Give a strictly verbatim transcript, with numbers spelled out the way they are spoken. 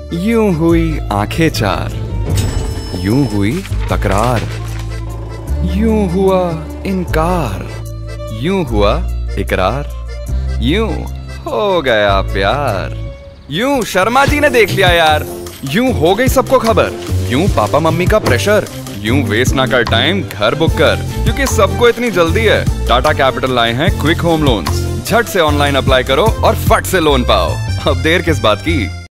यूं हुई आंखें चार, यूं हुई तकरार, यूं हुआ इनकार, यूं हुआ इकरार, यूं हो गया प्यार। यूं शर्मा जी ने देख लिया यार, यूं हो गई सबको खबर, यूं पापा मम्मी का प्रेशर, यूं वेस्ट ना कर टाइम घर बुक कर, क्योंकि सबको इतनी जल्दी है। टाटा कैपिटल लाए हैं क्विक होम लोन्स, झट से ऑनलाइन अप्लाई करो और फट से लोन पाओ। अब देर किस बात की।